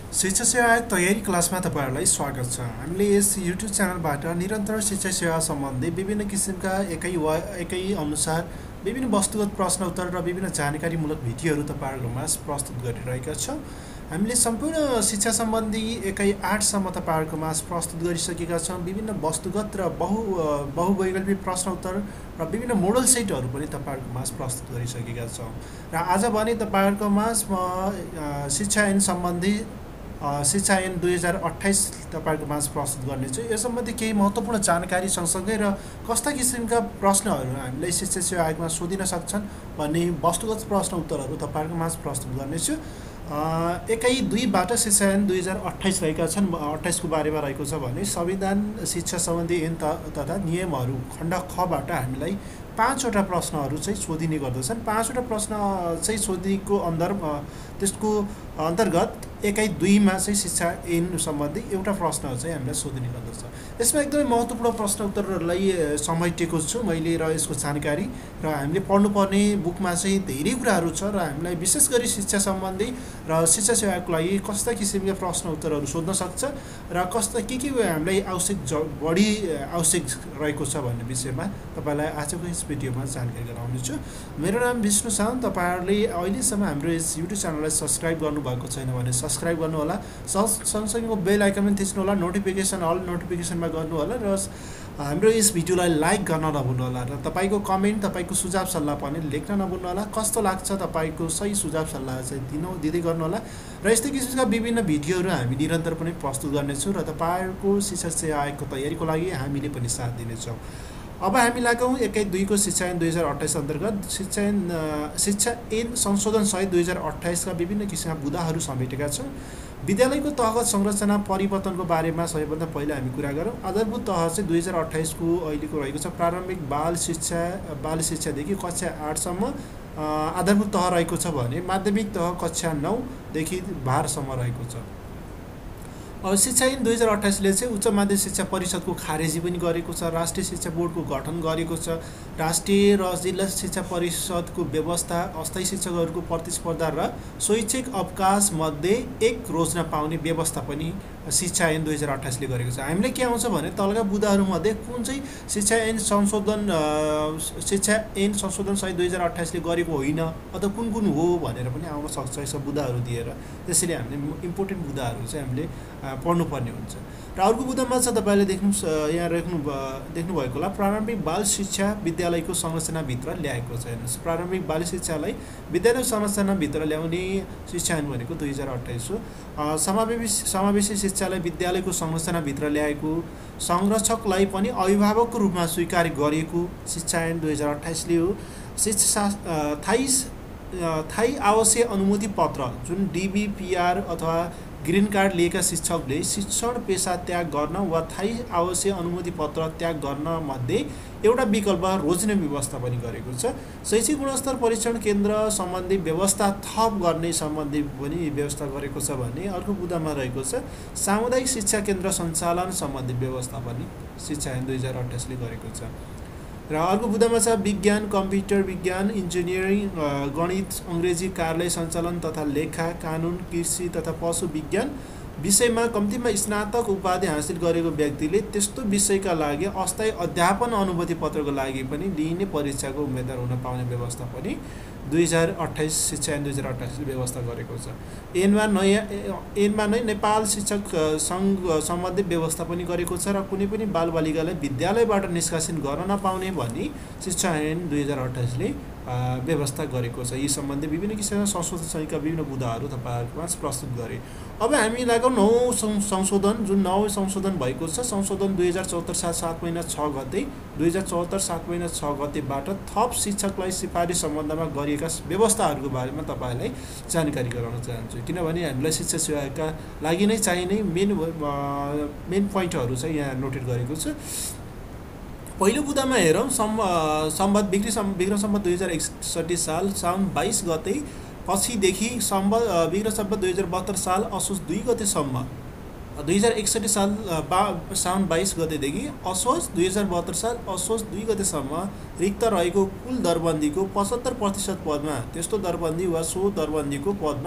शिक्षा सेवा आयोग तयारी क्लासमा तपाईँहरूलाई स्वागत छ। हामीले यस युट्युब च्यानलबाट निरन्तर शिक्षा सेवा सम्बन्धी विभिन्न किसिमका एकै अनुसार विभिन्न वस्तुगत प्रश्न उत्तर र विभिन्न जानकारीमूलक भिडियोहरू तपाईँहरूमा प्रस्तुत गरिरहेका छौँ। हामीले सम्पूर्ण शिक्षा सम्बन्धी एकै 8सम्म तपाईँहरूको माझ प्रस्तुत गरिसकेका छौँ। विभिन्न वस्तुगत र बहुवैकल्पिक प्रश्न उत्तर र विभिन्न मोडल सेटहरू पनि तपाईँहरूको माझ प्रस्तुत गरिसकेका छौँ। र आज भने तपाईँहरूको माझ म शिक्षा ऐन सम्बन्धी शिक्षा ऐन 2028 तपाईँहरूको माझ प्रस्तुत गर्नेछु। यस सम्बन्धी केही महत्त्वपूर्ण जानकारी सँगसँगै र कस्ता किसिमका प्रश्नहरू हामीलाई शिक्षा सेवा आयोगमा सोधिन सक्छन् भन्ने वस्तुगत प्रश्न उत्तरहरू तपाईँहरूको माझ प्रस्तुत गर्नेछु। एकै 2बाट शिक्षा ऐन 2028 रहेका छन्। 28 को बारेमा रहेको छ भने संविधान शिक्षा सम्बन्धी ऐन तथा नियमहरू खण्ड खबाट हामीलाई 5वटा प्रश्नहरू चाहिँ सोधिने गर्दछन्। 5वटा प्रश्न चाहिँ सोधिएको त्यसको अन्तर्गत एकै 2मा चाहिँ शिक्षा ऐन सम्बन्धी एउटा प्रश्न चाहिँ हामीलाई सोधिने गर्दछ। यसमा एकदमै महत्त्वपूर्ण प्रश्न उत्तरहरूलाई समेटेको छु मैले र यसको जानकारी र हामीले पढ्नुपर्ने बुकमा चाहिँ धेरै कुराहरू छ र हामीलाई विशेष गरी शिक्षा सम्बन्धी र शिक्षा सेवाको लागि कस्ता किसिमका प्रश्न उत्तरहरू सोध्न सक्छ र कस्ता के हामीलाई बढी आवश्यक रहेको छ भन्ने विषयमा तपाईँलाई आजको यस भिडियोमा जानकारी गराउनेछु। मेरो नाम विष्णु साउन्त। तपाईँहरूले अहिलेसम्म हाम्रो यस युट्युब च्यानललाई सब्सक्राइब गर्नुभएको छैन भने सब्सक्राइब गर्नुहोला। सँगसँगैको बेल आइकन पनि थिच्नुहोला, नोटिफिकेसन अल नोटिफिकेसनमा गर्नुहोला र हाम्रो यस भिडियोलाई लाइक गर्न नभुल्नुहोला र तपाईँको कमेन्ट, तपाईँको सुझाव सल्लाह पनि लेख्न नभुल्नुहोला। कस्तो लाग्छ तपाईँको सही सुझाव सल्लाह चाहिँ दिँदै गर्नुहोला र यस्तै किसिमका विभिन्न भिडियोहरू हामी निरन्तर पनि प्रस्तुत गर्नेछौँ र तपाईँहरूको शिक्षा सेवा आयोगको तयारीको लागि हामीले पनि साथ दिनेछौँ। अब हामी लागौँ एकै 2को शिक्षा ऐन 2028 अन्तर्गत शिक्षा ऐन संशोधन सहित 2028 का विभिन्न किसिमका बुदाहरू समेटेका छौँ। विद्यालयको तहगत संरचना परिवर्तनको बारेमा सबैभन्दा पहिला हामी कुरा गरौँ। आधारभूत तह चाहिँ 2028 को अहिलेको रहेको छ। प्रारम्भिक बाल शिक्षादेखि कक्षा 8सम्म आधारभूत तह रहेको छ भने माध्यमिक तह कक्षा 9 देखि 12 सम्म रहेको छ। अब शिक्षा ऐन 2028 ले चाहिँ उच्च माध्यमिक शिक्षा परिषदको खारेजी पनि गरेको छ। राष्ट्रिय शिक्षा बोर्डको गठन गरेको छ। राष्ट्रिय र जिल्ला शिक्षा परिषदको व्यवस्था, अस्थायी शिक्षकहरूको प्रतिस्पर्धा र शैक्षिक अवकाश मध्ये एक रोज्न पाउने व्यवस्था पनि शिक्षा ऐन 2028 ले गरेको छ। हामीले के आउँछ भने तलका बुदाहरूमध्ये कुन चाहिँ शिक्षा ऐन संशोधन सहित 2028 ले गरेको होइन अथवा कुन हो भनेर पनि आउन सक्छ यसो बुदाहरू दिएर। त्यसैले हामीले इम्पोर्टेन्ट बुदाहरू चाहिँ हामीले पढ्नुपर्ने हुन्छ। र अर्को बुदामा छ तपाईँले यहाँ देख्नुभएको होला प्रारम्भिक बाल शिक्षा विद्यालयको संरचनाभित्र ल्याएको छ। हेर्नुहोस्, प्रारम्भिक बाल शिक्षालाई विद्यालय संरचनाभित्र ल्याउने शिक्षा ऐन भनेको 2028 हो। समावेशी शिक्षालाई विद्यालयको संरचनाभित्र ल्याएको, संरक्षकलाई पनि अभिभावकको रूपमा स्वीकार गरिएको शिक्षा ऐन 2028 ले हो। थाई आवासीय अनुमति पत्र जुन DBPR अथवा ग्रीन कार्ड लिएका शिक्षकले शिक्षण पेशा त्याग गर्न वा थाई आवासीय अनुमति पत्र त्याग गर्न मध्ये एउटा विकल्प रोज्ने व्यवस्था पनि गरेको छ। शैक्षिक गुणस्तर परीक्षण केन्द्र सम्बन्धी व्यवस्था थप गर्ने सम्बन्धी पनि व्यवस्था गरेको छ भने अर्को बुदामा रहेको छ सामुदायिक शिक्षा केन्द्र सञ्चालन सम्बन्धी व्यवस्था पनि शिक्षा ऐन 2028 ले गरेको छ। र अर्को बुदामा छ विज्ञान, कम्प्युटर विज्ञान, इन्जिनियरिङ, गणित, अङ्ग्रेजी, कार्यालय सञ्चालन तथा लेखा, कानुन, कृषि तथा पशु विज्ञान विषयमा कम्तीमा स्नातक उपाधि हासिल गरेको व्यक्तिले त्यस्तो विषयका लागि अस्थायी अध्यापन अनुमति पत्रको लागि पनि लिइने परीक्षाको उम्मेदवार हुन पाउने व्यवस्था पनि 2028 शिक्षा ऐन 2028 व्यवस्था गरेको छ। ऐनमा नै नेपाल शिक्षक सङ्घ सम्बन्धी व्यवस्था पनि गरेको छ र कुनै पनि बालबालिकालाई विद्यालयबाट निष्कासित गर्न नपाउने भनी शिक्षा ऐन 2028 ले व्यवस्था गरेको छ। यी सम्बन्धी विभिन्न किसिमका संशोधन सहितका विभिन्न बुदाहरू तपाईँहरूमा प्रस्तुत गरे। अब हामी लागौँ 9औं संशोधन जुन 9औं संशोधन भएको छ। संशोधन 2074 साल 7 महिना 6 गते 2074 7 महिना 6 गतेबाट थप शिक्षकलाई सिफारिस सम्बन्धमा गरिएका व्यवस्थाहरूको बारेमा तपाईँलाई जानकारी गराउन चाहन्छु। किनभने हामीलाई शिक्षा सेवाका लागि नै चाहिने मेन पोइन्टहरू चाहिँ यहाँ नोटेट गरेको छ। पहिलो बुदामा हेरौँ विक्रम सम्वत 2061 साल साउन 22 गते पछिदेखि विक्रम सम्वत 2072 साल असोज 2 गतेसम्म 2061 साल साउन 22 गतेदेखि असोज 2072 साल असोज 2 गतेसम्म रिक्त रहेको कुल दरबन्दीको 75% पदमा त्यस्तो दरबन्दी वा सो दरबन्दीको पदमा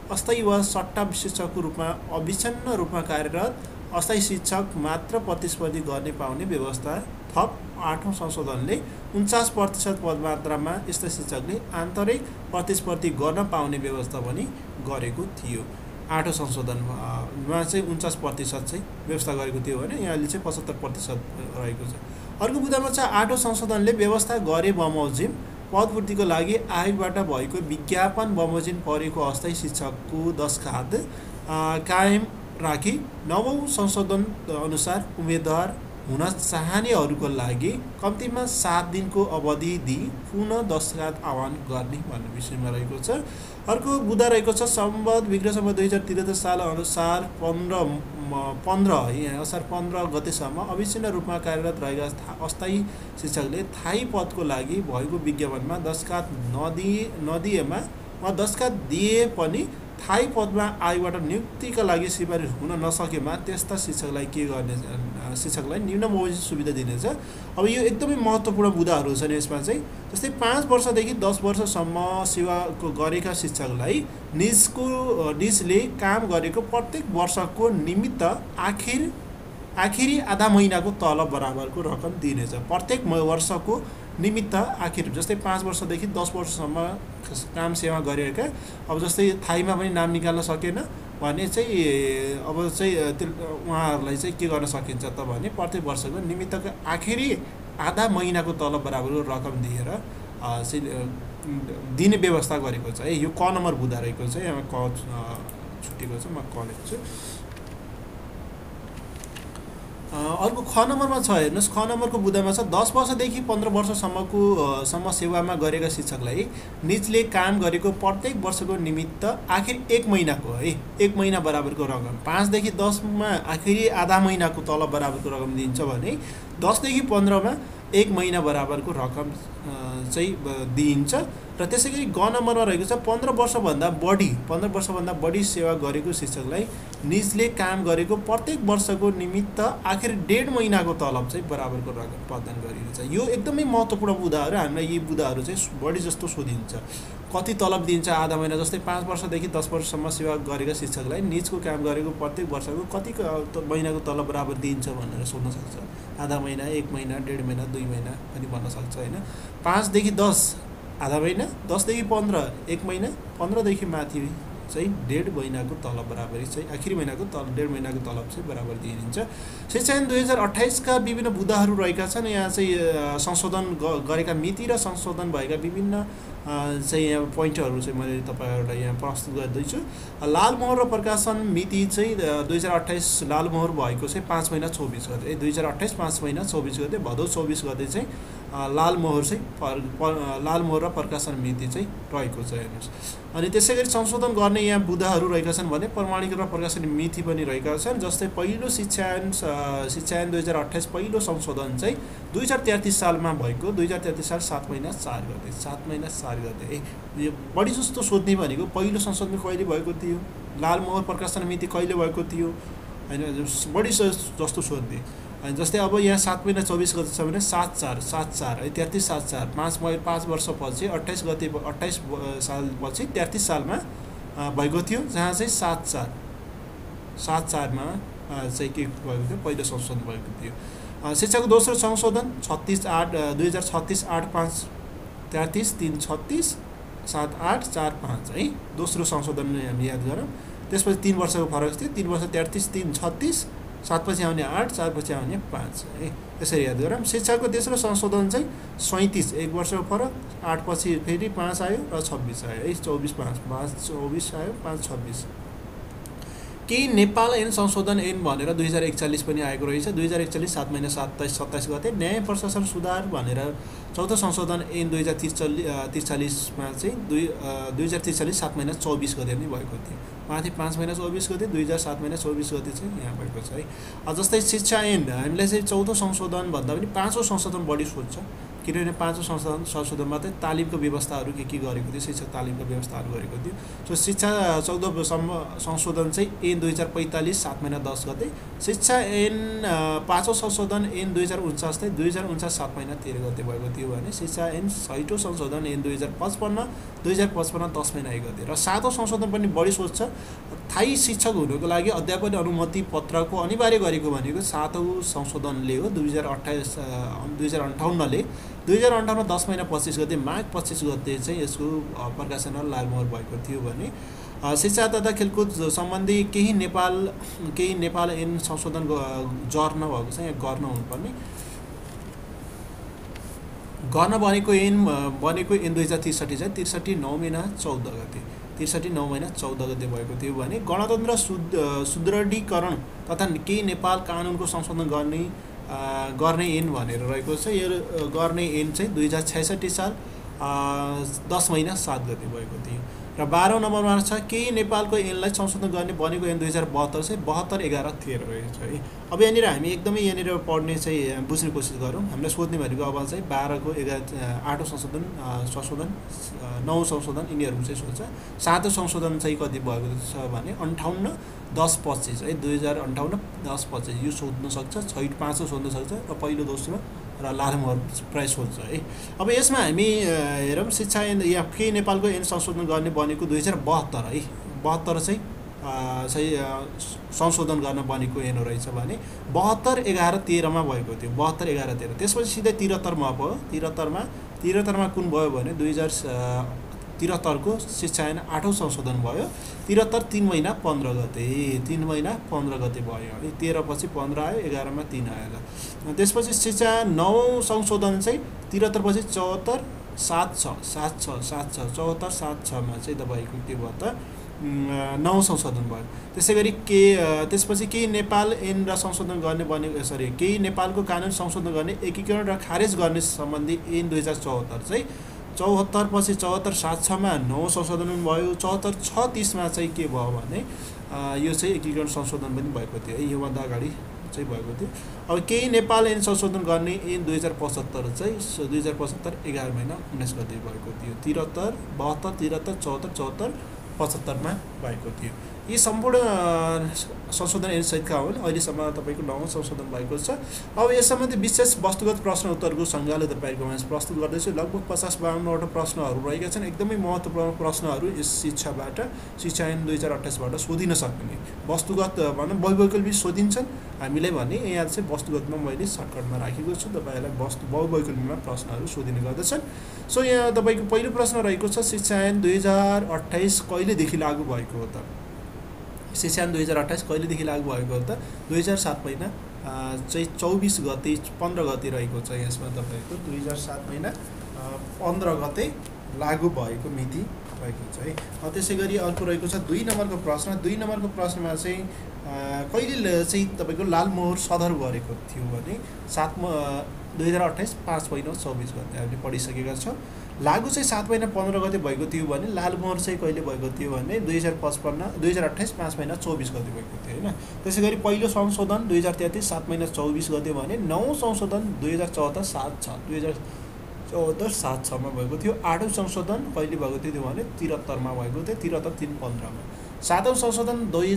अस्थायी वा सट्टा शिक्षकको रूपमा अविच्छिन्न रूपमा कार्यरत अस्थायी शिक्षक मात्र प्रतिस्पर्धी गर्ने पाउने व्यवस्था थप 8औं संशोधनले 49% पदमात्रामा यस्ता शिक्षकले आन्तरिक प्रतिस्पर्धी गर्न पाउने व्यवस्था पनि गरेको थियो। 8औं संशोधनमा चाहिँ 49% चाहिँ व्यवस्था गरेको थियो भने यहाँले चाहिँ 75% रहेको छ। अर्को बुँदामा चाहिँ 8औं संशोधनले व्यवस्था गरे बमोजिम पदपूर्तिको लागि आयोगबाट भएको विज्ञापन बमोजिम परेको अस्थायी शिक्षकको दस्खत कायम राखी 9औं संशोधन अनुसार उम्मेदवार हुन चाहनेहरूको लागि कम्तीमा 7 दिनको अवधि दिई पुनः दस्खत आह्वान गर्ने भन्ने विषयमा रहेको छ। अर्को बुँदा रहेको छ सम्बद्ध विक्रम 2073 साल अनुसार 15 असार 15 गतेसम्म अविच्छिन्न रूपमा कार्यरत रहेका अस्थायी शिक्षकले स्थायी पदको लागि भएको विज्ञापनमा दस्खत नदिएमा वा दस्खत दिए पनि स्थायी पदमा आयोगबाट नियुक्तिका लागि सिफारिस हुन नसकेमा त्यस्ता शिक्षकलाई के गर्ने शिक्षकलाई निम्न मौलिक सुविधा दिनेछ। अब यो एकदमै महत्त्वपूर्ण बुँदाहरू छन् यसमा चाहिँ। जस्तै 5 वर्षदेखि 10 वर्षसम्म सेवा गरेका शिक्षकलाई निजले काम गरेको प्रत्येक वर्षको निमित्त आखिरी आधा महिनाको तलब बराबरको रकम दिनेछ। प्रत्येक वर्षको निमित्त आखिर जस्तै 5 वर्षदेखि 10 वर्षसम्म काम सेवा गरेका, अब जस्तै थाईमा पनि नाम निकाल्न सकेन भने चाहिँ अब चाहिँ उहाँहरूलाई चाहिँ के गर्न सकिन्छ त भने प्रत्येक वर्षको निमित्तको आखिरी आधा महिनाको तलब बराबरको रकम दिएर दिने व्यवस्था गरेको छ है। यो क नम्बर बुँदा रहेको छ। यहाँ क छुटेको छ, म क लेख्छु। अर्को ख नम्बरमा छ, हेर्नुहोस्। ख नम्बरको बुँदामा छ 10 वर्षदेखि 15 वर्षसम्म सेवामा गरेका शिक्षकलाई निजले काम गरेको प्रत्येक वर्षको निमित्त आखिर 1 महिनाको है 1 महिना बराबरको रकम, 5 देखि 10 मा आखिरी आधा महिनाको तलब बराबरको रकम दिन्छ भने 10 देखि 15 मा 1 महिना बराबरको रकम चाहिँ दिइन्छ। र त्यसैगरी ग नम्बरमा रहेको छ 15 वर्षभन्दा बढी सेवा गरेको शिक्षकलाई निजले काम गरेको प्रत्येक वर्षको निमित्त आखिर 1.5 महिनाको तलब चाहिँ बराबरको रकम प्रदान गरिन्छ। यो एकदमै महत्त्वपूर्ण बुँदाहरू। हामीलाई यी बुँदाहरू चाहिँ बढी जस्तो सोधिन्छ। कति तलब दिन्छ आधा महिना, जस्तै 5 वर्षदेखि 10 वर्षसम्म सेवा गरेका शिक्षकलाई निजको काम गरेको प्रत्येक वर्षको कति महिनाको तलब बराबर दिइन्छ भनेर सोध्न सक्छ। आधा महिना, 1 महिना, 1.5 महिना, 2 महिना पनि भन्न सक्छ होइन। 5 देखि 10 आधा महिना, 10 देखि 15 1 महिना, 15 देखि माथि चाहिँ 1.5 महिनाको तलब बराबरी चाहिँ आखिरी महिनाको 1.5 महिनाको तलब चाहिँ बराबर दिइन्छ। शिक्षा ऐन 2028 का विभिन्न बुँदाहरू रहेका छन्। यहाँ चाहिँ संशोधन गरेका मिति र संशोधन भएका विभिन्न चाहिँ यहाँ पोइन्टहरू चाहिँ मैले तपाईहरुलाई यहाँ प्रस्तुत गर्दैछु। लालमोहर र प्रकाशन मिति चाहिँ 2028 लालमोहर भएको चाहिँ 5 महिना 24 गते, 2028 5 महिना 24 गते, भदौ 24 गते चाहिँ लालमोहर र प्रकाशन मिति चाहिँ रहेको छ हेर्नुस्। अनि त्यसैगरी संशोधन गर्ने यहाँ बुँदाहरू रहेका छन् भने प्रमाणिक र प्रकाशन मिति पनि रहेका छन्। जस्तै पहिलो शिक्षा ऐन 2028 पहिलो संशोधन चाहिँ 2033 सालमा भएको, 2033 साल 7 महिना 4 गते, 7 महिना 4 गते। यो बढी जस्तो सोध्ने भनेको पहिलो संशोधन कहिले भएको थियो, लालमोहर प्रकाशन मिति कहिले भएको थियो हैन, बढी जस्तो सोध्ने। अनि जस्तै अब यहाँ 7 महिना 24 गते छ भने 7/4 है 33/7/4 5 वर्षपछि 28 गते 28 सालपछि 33 सालमा भएको थियो, जहाँ चाहिँ 7/4 मा चाहिँ के भएको थियो, पहिलो संशोधन भएको थियो। शिक्षाको दोस्रो संशोधन 2036 8/5 33 336 7845 है दोस्रो संशोधन हामी याद गरौँ। त्यसपछि 3 वर्षको फरक थियो, 3 वर्ष 33 336 7 पछि आउने 8 4 पछि आउने 5 है, यसरी याद गरौँ। शिक्षाको तेस्रो संशोधन चाहिँ 37 1 वर्षको फरक, 8 पछि फेरि 5 आयो र 26 आयो है, 24 5 24 आयो 5 26। केही नेपाल ऐन संशोधन ऐन भनेर 2041 पनि आएको रहेछ। 2041 7 महिना 27 गते। न्याय प्रशासन सुधार भनेर चौथो संशोधन ऐन 2043 मा चाहिँ 2043 7 महिना 24 गते पनि भएको थियो। माथि 5 महिना 24 गते, 2007 महिना 24 गते चाहिँ यहाँ भएको छ है। जस्तै शिक्षा ऐन हामीलाई चाहिँ चौथो संशोधन भन्दा पनि पाँचौं संशोधन बढी सोध्छ। किनभने पाँचौँ संशोधनमा चाहिँ तालिमको व्यवस्थाहरू के गरेको थियो, शिक्षक तालिमको व्यवस्थाहरू गरेको थियो। सो शिक्षा 14 संशोधन चाहिँ ऐन 2045 7 महिना 10 गते, शिक्षा ऐन 5औँ संशोधन ऐन 2049 चाहिँ 2049 7 महिना 13 गते भएको थियो भने शिक्षा ऐन 6औँ संशोधन ऐन 2055 10 महिना 1 गते। र 7औँ संशोधन पनि बढी सोच छ। स्थायी शिक्षक हुनुको लागि अध्यापन अनुमति पत्रको अनिवार्य गरेको भनेको 7औँ संशोधनले हो। 2058ले 10 महिना 25 गते माघ 25 गते चाहिँ यसको प्रकाशन र लागुमोहर भएको थियो भने शिक्षा तथा खेलकुद सम्बन्धी केही नेपाल ऐन संशोधन गर्न भएको छ। यहाँ गर्न हुनुपर्ने गर्न बनेको ऐन 2063 चाहिँ 63 9 महिना 14 गते 63 9 महिना 14 गते भएको थियो भने गणतन्त्र सुदृढीकरण तथा केही नेपाल कानुनको संशोधन गर्ने ऐन भनेर रहेको छ। यो गर्ने ऐन चाहिँ 2066 साल 10 महिना 7 गते भएको थियो। र 12औं नम्बरमा छ केही नेपालको ऐनलाई संशोधन गर्ने बनेको ऐन 2072 चाहिँ 72/11/13 रहेछ है। अब यहाँनिर हामी एकदमै यहाँनिर पढ्ने चाहिँ बुझ्ने कोसिस गरौँ। हामीलाई सोध्ने भनेको अब चाहिँ 12को 8औं संशोधन 9औं संशोधन यिनीहरू चाहिँ सोध्छ। 7औं संशोधन चाहिँ कति भएको छ भने 58/10/25 है 2058/10/25 यो सोध्न सक्छ। 5औं सोध्न सक्छ र पहिलो दोस्रो र लामोहर प्राय सोध्छ है। अब यसमा हामी हेरौँ शिक्षा ऐन या केही नेपालको ऐन संशोधन गर्ने बनेको 2072 है 72 चाहिँ संशोधन गर्न बनेको ऐन रहेछ भने 72/11/13 भएको थियो 72/11/13। त्यसपछि सिधै 73मा भयो। 73मा कुन भयो भने 2073 को शिक्षा ऐन 8औं संशोधन भयो। 73 3 महिना 15 गते 3 महिना 15 गते भयो है। 13 पछि 15 आयो 11 मा 3 आयो। त्यसपछि शिक्षा 9औं संशोधन चाहिँ 73 पछि 74 76 74 76 मा चाहिँ तपाईको के भयो त 9औं संशोधन भयो। त्यसैगरी त्यसपछि केही नेपाल ऐन र संशोधन गर्ने बनेको केही नेपालको कानुन संशोधन गर्ने एकीकरण र खारेज गर्ने सम्बन्धी ऐन 2074 चाहिँ 74 पछि 74 76 मा 9औं संशोधन भयो। 74 36 मा चाहिँ के भयो भने यो चाहिँ एकीकरण संशोधन पनि भएको थियो है। योभन्दा अगाडि चाहिँ भएको थियो। अब केही नेपाल ऐन संशोधन गर्ने ऐन 2075 चाहिँ 2075 11 महिना 19 गते भएको थियो। 73 72 73 74 74 75 मा भएको थियो। यी सम्पूर्ण संशोधन ऐन सहितका हुन्। अहिलेसम्म तपाईको 9औं संशोधन भएको छ। अब यस सम्बन्धी विशेष वस्तुगत प्रश्न उत्तरको संग्रहालय तपाईको माझ प्रस्तुत गर्दैछु। लगभग 50-52 वटा प्रश्नहरू रहेका छन्। एकदमै महत्त्वपूर्ण प्रश्नहरू यस शिक्षा ऐन 2028 बाट सोधिन सक्ने वस्तुगत भन्न बहुवैकल्पिक सोधिन्छन्। हामीले भने यहाँ चाहिँ वस्तुगतमा मैले सर्टकटमा राखेको छु। तपाईहरुलाई बहुवैकल्पिकमा प्रश्नहरू सोधिने गर्दछन्। सो यहाँ तपाईको पहिलो प्रश्न रहेको छ शिक्षा ऐन 2028 कहिलेदेखि लागू भएको हो त? शिक्षा ऐन 2028 कहिलेदेखि लागू भएको हो त? 2007 महिना चाहिँ 24 गते 15 गते रहेको छ। यसमा तपाईको 2007 महिना 15 गते लागू भएको मिति रहेको छ है। त्यसैगरी अर्को रहेको छ 2 नम्बरको प्रश्न। 2 नम्बरको प्रश्नमा चाहिँ कहिले चाहिँ तपाईको लालमोहर सदर गरेको थियो भने 2028 5 महिना 24 गते हामीले पढिसकेका छौँ। लागू चाहिँ 7 महिना 15 गते भएको थियो भने लालमोहर चाहिँ कहिले भएको थियो भने 2028 5 महिना 24 गते भएको थियो हैन। त्यसैगरी पहिलो संशोधन 2033 7 महिना 24 गते भने 9औं संशोधन 2074 7/6 मा भएको थियो। 8औं संशोधन कहिले भएको थियो भने 73 मा भएको थियो। 73 3 15 मा। 7औं संशोधन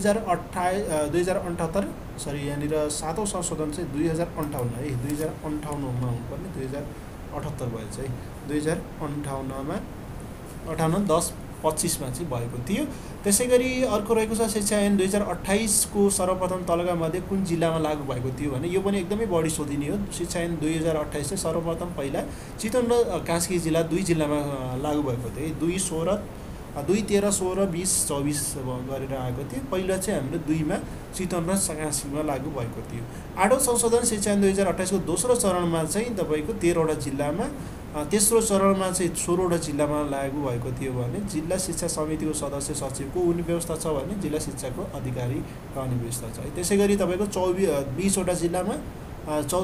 2078 सरी यहाँनिर 7औं संशोधन चाहिँ 2058 है 2058 मा हुनुपर्ने 2078 भयो चाहिँ 2058 मा 58/10/25 मा चाहिँ भएको थियो। त्यसैगरी अर्को रहेको छ शिक्षा ऐन 2028 को सर्वप्रथम तलका मध्ये कुन जिल्लामा लागू भएको थियो भने यो पनि एकदमै बढी सोधिने हो। शिक्षा ऐन 2028 चाहिँ सर्वप्रथम पहिला चितवन र कास्की जिल्ला 2 जिल्लामा लागू भएको थियो। 2 13 16 20 24 गरेर आएको थियो। पहिला चाहिँ हामीले 2 मा चितवन र कास्कीमा लागू भएको थियो। 8औं संशोधन शिक्षा ऐन 2028 को दोस्रो चरणमा चाहिँ तपाईको 13 वटा जिल्लामा, तेस्रो चरणमा चाहिँ 16 वटा जिल्लामा लागू भएको थियो भने जिल्ला शिक्षा समितिको सदस्य सचिवको उनी व्यवस्था छ भने जिल्ला शिक्षाको अधिकारी रहने व्यवस्था छ है। त्यसैगरी तपाईको 20 वटा जिल्लामा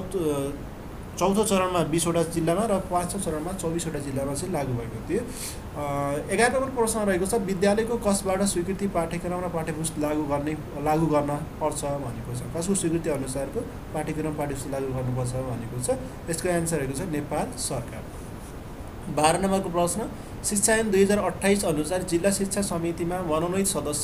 चौथो चरणमा 20 वटा जिल्लामा र 5औं चरणमा 24 वटा जिल्लामा चाहिँ लागू भएको थियो। 11 नम्बर प्रश्न रहेको छ विद्यालयको कसबाट स्वीकृति पाठ्यक्रम र पाठ्यपुस्तक लागू गर्न पर्छ भनेको छ। कसको स्वीकृति अनुसारको पाठ्यक्रम पाठ्यपुस्तक लागू गर्नुपर्छ भनेको छ। यसको एन्सर रहेको छ नेपाल सरकार। 12 नम्बरको प्रश्न शिक्षा ऐन 2028 अनुसार जिल्ला शिक्षा समितिमा मनोनित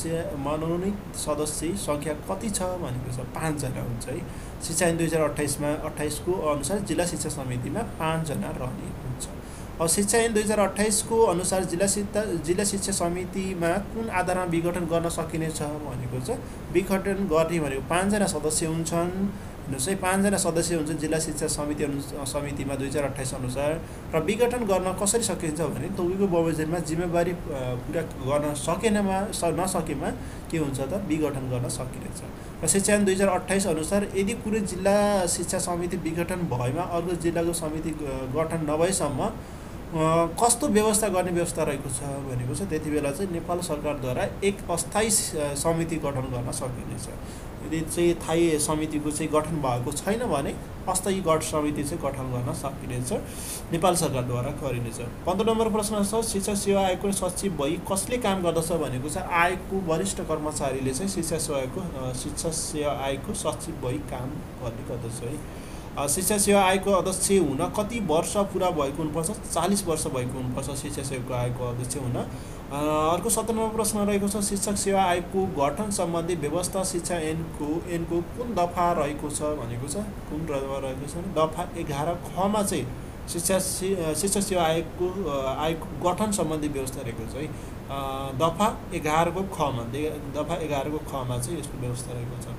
सदस्य सङ्ख्या कति छ भनेको छ। 5 जना हुन्छ है। शिक्षा ऐन 2028 को अनुसार जिल्ला शिक्षा समितिमा 5 जना रहने हुन्छ। अब शिक्षा ऐन 2028 को अनुसार जिल्ला शिक्षा समितिमा कुन आधारमा विघटन गर्न सकिनेछ भनेको छ। विघटन गर्ने भनेको 5 जना सदस्य हुन्छन्। हेर्नुहोस् है, 5 जना सदस्य हुन्छन् जिल्ला शिक्षा समितिमा 2028 अनुसार। र विघटन गर्न कसरी सकिन्छ भने तौलीको बमोजिममा जिम्मेवारी पुरा गर्न नसकेमा के हुन्छ त विघटन गर्न सकिनेछ। र शिक्षा ऐन 2028 अनुसार यदि कुनै जिल्ला शिक्षा समिति विघटन भएमा अर्को जिल्लाको समिति गठन नभएसम्म कस्तो व्यवस्था गर्ने व्यवस्था रहेको छ भनेको छ। त्यति बेला चाहिँ नेपाल सरकारद्वारा एक अस्थायी समिति गठन गर्न सकिनेछ। यदि चाहिँ स्थायी समितिको चाहिँ गठन भएको छैन भने अस्थायी समिति चाहिँ गठन गर्न सकिनेछ, नेपाल सरकारद्वारा गरिनेछ। 15 नम्बर प्रश्न छ शिक्षा सेवा आयोगको सचिव भई कसले काम गर्दछ भनेको छ। आयोगको वरिष्ठ कर्मचारीले चाहिँ शिक्षा सेवा आयोगको सचिव भई काम गर्ने गर्दछ है। शिक्षा सेवा आयोगको अध्यक्ष हुन कति वर्ष पुरा भएको हुनुपर्छ। 40 वर्ष भएको हुनुपर्छ शिक्षा सेवा आयोगको अध्यक्ष हुन। अर्को 17 नम्बर प्रश्न रहेको छ शिक्षक सेवा आयोगको गठन सम्बन्धी व्यवस्था शिक्षा ऐनको कुन दफा रहेको छ भनेको छ। कुन दफा रहेको छ दफा 11 खमा चाहिँ शिक्षा सेवा आयोगको गठन सम्बन्धी व्यवस्था रहेको छ है। दफा 11 को खमा चाहिँ यसको व्यवस्था रहेको छ।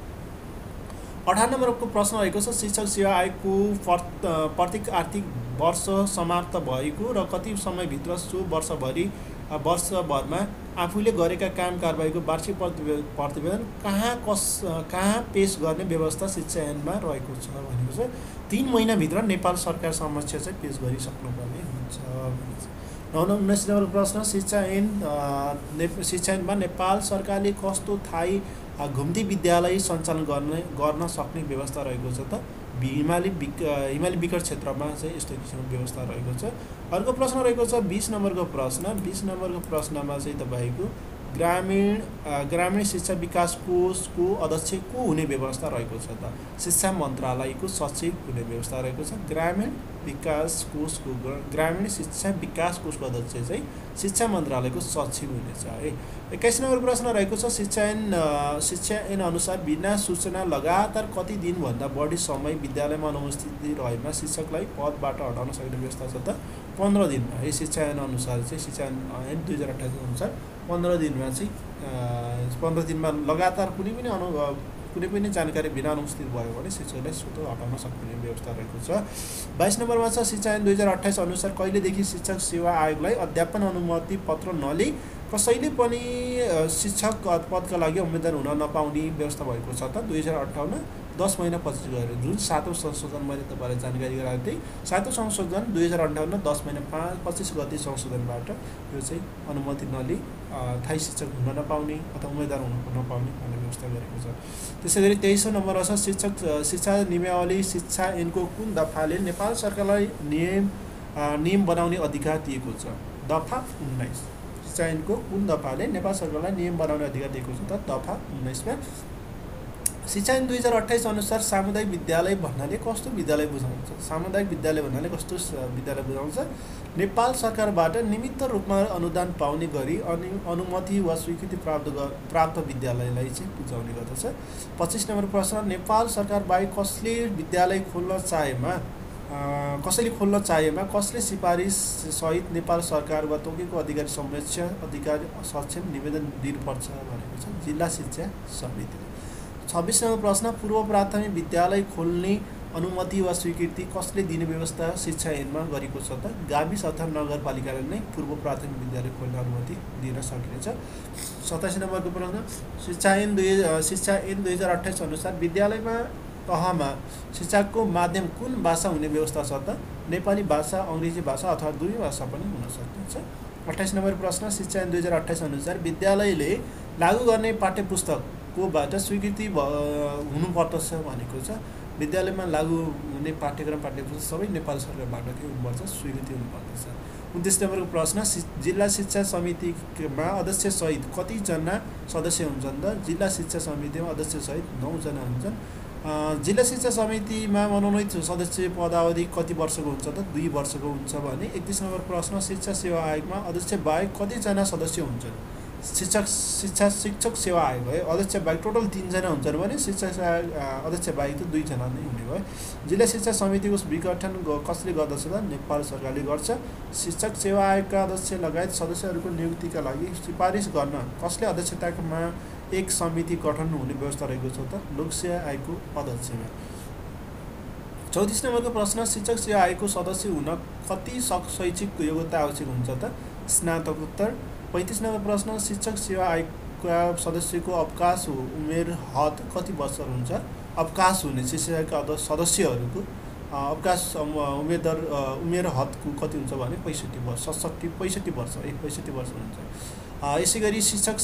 18 नम्बरको प्रश्न रहेको छ शिक्षक सेवा आयोगको प्रत्येक आर्थिक वर्ष समाप्त भएको र कति समयभित्र सो वर्षभरमा आफूले गरेका काम कारबाहीको वार्षिक प्रतिवेदन कहाँ पेश गर्ने व्यवस्था शिक्षा ऐनमा रहेको छ भनेको छ। 3 महिनाभित्र नेपाल सरकार समक्ष चाहिँ पेश गरिसक्नुपर्ने हुन्छ। 19 नम्बर प्रश्न शिक्षा ऐनमा नेपाल सरकारले कस्तो थाई घुम्ती विद्यालय सञ्चालन गर्न सक्ने व्यवस्था रहेको छ त। हिमाली विकट क्षेत्रमा चाहिँ यस्तो किसिमको व्यवस्था रहेको छ। अर्को प्रश्न रहेको छ 20 नम्बरको प्रश्न। 20 नम्बरको प्रश्नमा चाहिँ तपाईको ग्रामीण शिक्षा विकास कोषको अध्यक्ष को हुने व्यवस्था रहेको छ त। शिक्षा मन्त्रालयको सचिव हुने व्यवस्था रहेको छ। ग्रामीण शिक्षा विकास कोषको अध्यक्ष चाहिँ शिक्षा मन्त्रालयको सचिव हुनेछ है। 21 नम्बर प्रश्न रहेको छ शिक्षा ऐन अनुसार बिना सूचना लगातार कति दिनभन्दा बढी समय विद्यालयमा अनुपस्थिति रहेमा शिक्षकलाई पदबाट हटाउन सक्ने व्यवस्था छ त। 15 दिनमा है। शिक्षा ऐन अनुसार चाहिँ शिक्षा ऐन 2028 अनुसार 15 दिनमा चाहिँ 15 दिनमा लगातार कुनै पनि जानकारी बिना अनुपस्थित भयो भने शिक्षकलाई स्वतः हटाउन सक्ने व्यवस्था रहेको छ। 22 नम्बरमा छ शिक्षा ऐन 2028 अनुसार कहिलेदेखि शिक्षक सेवा आयोगलाई अध्यापन अनुमति पत्र नलिई कसैले पनि शिक्षक पदका लागि उम्मेदवार हुन नपाउने व्यवस्था भएको छ त। 2058 10 महिनापछि गएर जुन 7औं संशोधन मैले तपाईलाई जानकारी गराएको थिएँ। 7औं संशोधन 2058 10 महिना 25 गते संशोधनबाट यो चाहिँ अनुमति नलिई थायी शिक्षक हुन नपाउने अथवा उम्मेदवार हुन नपाउने भन्ने व्यवस्था गरेको छ। त्यसैगरी 23 नम्बरमा छ शिक्षा नियमावली शिक्षा ऐनको कुन दफाले नेपाल सरकारलाई नियम बनाउने अधिकार दिएको छ। दफा 19। शिक्षा ऐनको कुन दफाले नेपाल सरकारलाई नियम बनाउने अधिकार दिएको छ त। दफा 19 मा। शिक्षा ऐन 2028 अनुसार सामुदायिक विद्यालय भन्नाले कस्तो विद्यालय बुझाउँछ। सामुदायिक विद्यालय भन्नाले कस्तो विद्यालय बुझाउँछ। नेपाल सरकारबाट निमित्त रूपमा अनुदान पाउने गरी अनुमति वा स्वीकृति प्राप्त विद्यालयलाई चाहिँ बुझाउने गर्दछ। 25 नम्बर प्रश्न नेपाल सरकार बाहेक कसैले खोल्न चाहेमा कसले सिफारिस सहित नेपाल सरकार वा तोकेको अधिकारी सक्षम निवेदन दिनुपर्छ भनेको छ। जिल्ला शिक्षा समितिले। 26 नम्बर प्रश्न पूर्व प्राथमिक विद्यालय खोल्ने अनुमति वा स्वीकृति कसले दिने व्यवस्था शिक्षा ऐनमा गरेको छ त। गाविस अथवा नगरपालिकाले नै पूर्व प्राथमिक विद्यालय खोल्ने अनुमति दिन सकिनेछ। 27 नम्बरको प्रश्न शिक्षा ऐन 2028 अनुसार विद्यालयमा तहमा शिक्षाको माध्यम कुन भाषा हुने व्यवस्था छ त। नेपाली भाषा अङ्ग्रेजी भाषा अथवा दुवै भाषा पनि हुन सक्छ। 28 नम्बर प्रश्न शिक्षा ऐन 2028 अनुसार विद्यालयले लागू गर्ने पाठ्यपुस्तककोबाट स्वीकृति हुनुपर्दछ भनेको छ। विद्यालयमा लागू हुने पाठ्यपुस्तक सबै नेपाल सरकारबाट के हुनुपर्छ स्वीकृति हुनुपर्दछ। 29 नम्बरको प्रश्न जिल्ला शिक्षा समितिमा अध्यक्षसहित कतिजना सदस्य हुन्छन् त? जिल्ला शिक्षा समितिमा अध्यक्षसहित 9 जना हुन्छन्। जिल्ला शिक्षा समितिमा मनोनित सदस्य पदावधि कति वर्षको हुन्छ त? 2 वर्षको हुन्छ भने 31 नम्बर प्रश्न शिक्षा सेवा आयोगमा अध्यक्ष बाहेक कतिजना सदस्य हुन्छन्? शिक्षक सेवा आयोग है, अध्यक्ष बाहेक टोटल 3 जना हुन्छन् भने शिक्षक अध्यक्ष बाहेक त 2 जना नै हुने भयो। जिल्ला शिक्षा समितिको विघटन कसले गर्दछ त? नेपाल सरकारले गर्छ। शिक्षक सेवा आयोगका अध्यक्ष लगायत सदस्यहरूको नियुक्तिका लागि सिफारिस गर्न कसले अध्यक्षतामा एक समिति गठन हुने व्यवस्था रहेको छ त? लोकसेवा आयोगको अध्यक्षमा। 34 नम्बरको प्रश्न शिक्षक सेवा आयोगको सदस्य हुन कति शैक्षिक योग्यता आवश्यक हुन्छ त? स्नातकोत्तर। 35 नम्बर प्रश्न शिक्षक सेवा आयोगका सदस्यको अवकाश उमेर हद कति वर्ष हुन्छ? अवकाश हुने शिक्षाका सदस्यहरूको अवकाश उमेर हदको कति हुन्छ भने 65 वर्ष 65 वर्ष 65 वर्ष हुन्छ। यसै गरी शिक्षक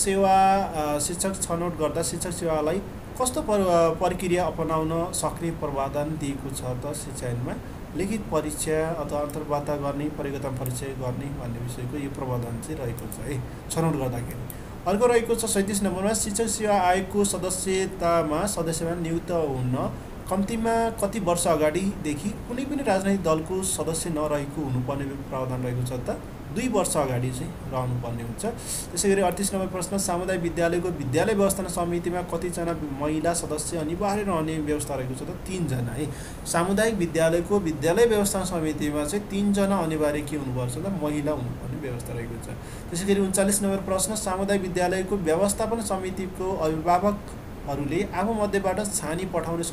छनौट गर्दा शिक्षक सेवालाई कस्तो प्रक्रिया अपनाउन सक्ने प्रावधान दिएको छ त? शिक्षा ऐनमा लिखित परीक्षा अथवा अन्तर्वार्ता गर्ने, परियोजना परीक्षा गर्ने भन्ने विषयको यो प्रावधान चाहिँ रहेको छ है छनौट गर्दाखेरि। अर्को रहेको छ 37 नम्बरमा शिक्षक सेवा आयोगको सदस्यमा नियुक्त हुन कम्तीमा कति वर्ष अगाडिदेखि कुनै पनि राजनैतिक दलको सदस्य नरहेको हुनुपर्ने प्रावधान रहेको छ त? 2 वर्ष अगाडि चाहिँ रहनुपर्ने हुन्छ। त्यसै गरी 38 नम्बर प्रश्न सामुदायिक विद्यालयको विद्यालय व्यवस्थापन समितिमा कतिजना महिला सदस्य अनिवार्य रहने व्यवस्था रहेको छ त? 3 जना है। सामुदायिक विद्यालयको विद्यालय व्यवस्थापन समितिमा चाहिँ 3 जना अनिवार्य के हुनुपर्छ त? महिला हुनुपर्ने व्यवस्था रहेको छ। त्यसै गरी 39 नम्बर प्रश्न सामुदायिक विद्यालयको व्यवस्थापन समितिको अभिभावकहरूले आफू मध्येबाट छानी पठाउने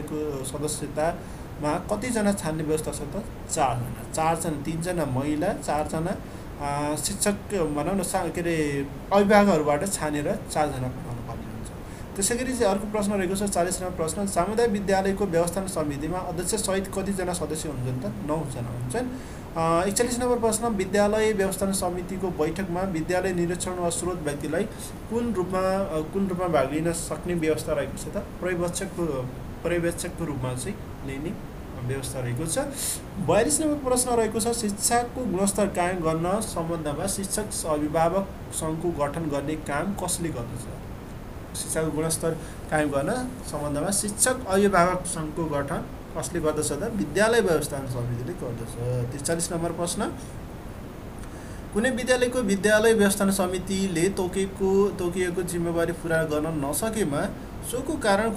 सदस्यतामा कतिजना छान्ने व्यवस्था छ त? 4 जना। 4 जना, 3 जना महिला, 4 जना शिक्षक भनौँ न के अरे अभिभावकहरूबाट छानेर 4 जना पठाउनु पर्ने हुन्छ। त्यसै गरी चाहिँ अर्को प्रश्न रहेको छ 40 नम्बर प्रश्न सामुदायिक विद्यालयको व्यवस्थापन समितिमा अध्यक्षसहित कतिजना सदस्य हुन्छन् त? 9 जना हुन्छन्। 41 नम्बर प्रश्न विद्यालय व्यवस्थापन समितिको बैठकमा विद्यालय निरीक्षण वा स्रोत व्यक्तिलाई कुन रूपमा भाग लिन सक्ने व्यवस्था रहेको छ त? पर्यवेक्षकको रूपमा चाहिँ लिने व्यवस्था रहेको छ। 42 नम्बर प्रश्न रहेको छ शिक्षाको गुणस्तर कायम गर्न सम्बन्धमा शिक्षक अभिभावक सङ्घको गठन गर्ने काम कसले गर्दछ? शिक्षाको गुणस्तर कायम गर्न सम्बन्धमा शिक्षक अभिभावक सङ्घको गठन कसले गर्दछ त? विद्यालय व्यवस्थापन समितिले गर्दछ। 43 नम्बर प्रश्न कुनै विद्यालयको विद्यालय व्यवस्थापन समितिले तोकिएको जिम्मेवारी पुरा गर्न नसकेमा सोको कारण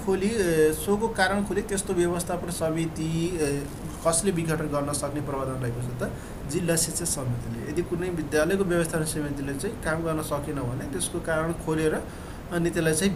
खोली त्यस्तो व्यवस्थापन समिति कसले विघटन गर्न सक्ने प्रावधान रहेको छ त? जिल्ला शिक्षा समितिले। यदि कुनै विद्यालयको व्यवस्थापन समितिले चाहिँ काम गर्न सकेन भने त्यसको कारण खोलेर अनि त्यसलाई चाहिँ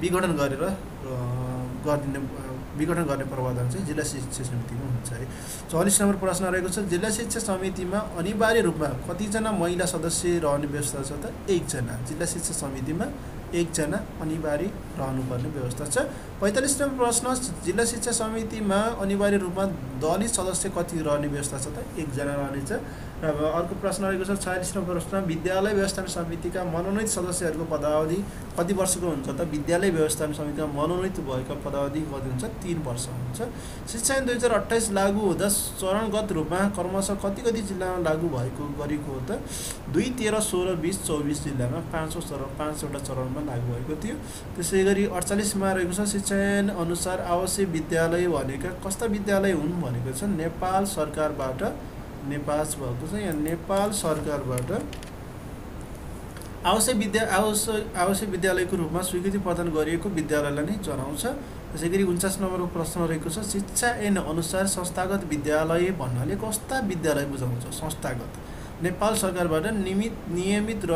विघटन गर्ने प्रावधान चाहिँ जिल्ला शिक्षा समितिमा हुन्छ है। 44 नम्बर प्रश्न रहेको छ जिल्ला शिक्षा समितिमा अनिवार्य रूपमा कतिजना महिला सदस्य रहने व्यवस्था छ त? 1 जना। जिल्ला शिक्षा समितिमा 1 जना अनिवार्य रहनुपर्ने व्यवस्था छ। 45 नम्बर प्रश्न जिल्ला शिक्षा समितिमा अनिवार्य रूपमा दलित सदस्य कति रहने व्यवस्था छ त? 1 जना रहनेछ। र अर्को प्रश्न रहेको छ 46 नम्बर प्रश्न विद्यालय व्यवस्थापन समितिका मनोनित सदस्यहरूको पदावधि कति वर्षको हुन्छ त? विद्यालय व्यवस्थापन समितिमा मनोनित भएका पदावधि कति हुन्छ? 3 वर्ष हुन्छ। शिक्षा ऐन 2028 लागू हुँदा चरणगत रूपमा क्रमशः कति जिल्लामा लागू गरेको हो त? 2, 13, 16, 20, 24 जिल्लामा 5वटा चरणमा लागू भएको थियो। त्यसै गरी 48 मा रहेको छ शिक्षा ऐन अनुसार आवासीय विद्यालय भनेका कस्ता विद्यालय हुन् भनेको छ? नेपाल सरकारबाट आवश्यक विद्यालयको रूपमा स्वीकृति प्रदान गरिएको विद्यालयलाई नै जनाउँछ। त्यसै गरी 49 नम्बरको प्रश्न रहेको छ शिक्षा ऐन अनुसार संस्थागत विद्यालय भन्नाले कस्ता विद्यालय बुझाउँछ? संस्थागत नेपाल सरकारबाट नियमित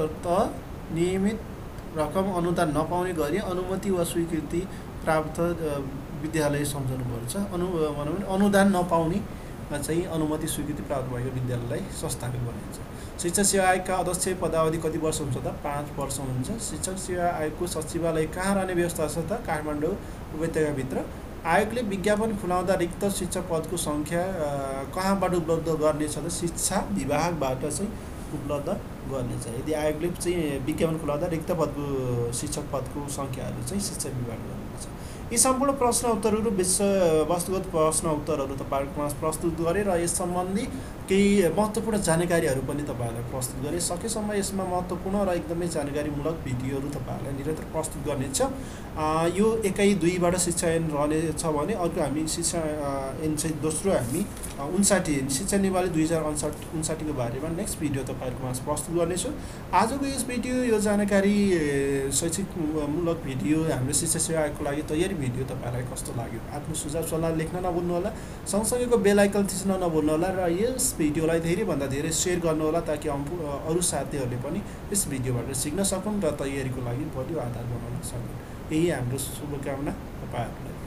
रकम अनुदान नपाउने गरी अनुमति वा स्वीकृति प्राप्त विद्यालय सम्झनुपर्छ। अनुदान नपाउने चाहिँ अनुमति स्वीकृति प्राप्त भएको विद्यालयलाई संस्थागत भनिन्छ। शिक्षा सेवा आयोगका अध्यक्ष पदावधि कति वर्ष हुन्छ त? 5 वर्ष हुन्छ। शिक्षक सेवा आयोगको सचिवालय कहाँ रहने व्यवस्था छ त? काठमाडौँ उपत्यकाभित्र। आयोगले विज्ञापन खुलाउँदा रिक्त शिक्षक पदको सङ्ख्या कहाँबाट उपलब्ध गर्नेछ त? शिक्षा विभागबाट चाहिँ उपलब्ध गर्नेछ। यदि आयोगले चाहिँ विज्ञापन खुलाउँदा रिक्त पदको शिक्षक पदको सङ्ख्याहरू चाहिँ शिक्षा विभागले गर्नुपर्छ। यी सम्पूर्ण प्रश्न उत्तरहरू वस्तुगत प्रश्न उत्तरहरू तपाईँहरूमा प्रस्तुत गरेँ र यस सम्बन्धी केही महत्त्वपूर्ण जानकारीहरू पनि तपाईँहरूलाई प्रस्तुत गरेँ। सकेसम्म यसमा महत्त्वपूर्ण र एकदमै जानकारीमूलक भिडियोहरू तपाईँहरूलाई निरन्तर प्रस्तुत गर्नेछ। यो 1-2बाट शिक्षा ऐन रहनेछ भने अर्को हामी शिक्षा ऐन चाहिँ दोस्रो हामी 59 शिक्षा नियमावली 2059 को बारेमा नेक्स्ट भिडियो तपाईँहरूकोमा प्रस्तुत गर्नेछु। आजको यस भिडियो यो जानकारी शैक्षिकमूलक भिडियो हाम्रो शिक्षा सेवा आयोगको लागि तयारी भिडियो तपाईँलाई कस्तो लाग्यो? आफ्नो सुझाव सल्लाह लेख्न नभुल्नुहोला। सँगसँगैको बेल आइकन थिच्न नभुल्नुहोला र यस भिडियोलाई धेरैभन्दा धेरै सेयर गर्नुहोला ताकि अरू साथीहरूले पनि यस भिडियोबाट सिक्न सकुन् र तयारीको लागि बलियो आधार बनाउन सकुन्। यही हाम्रो शुभकामना तपाईँहरूलाई।